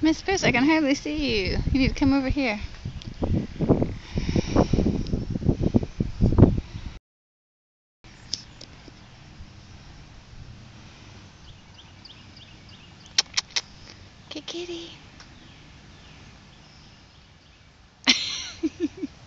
Miss Fish, I can hardly see you. You need to come over here. Okay, kitty.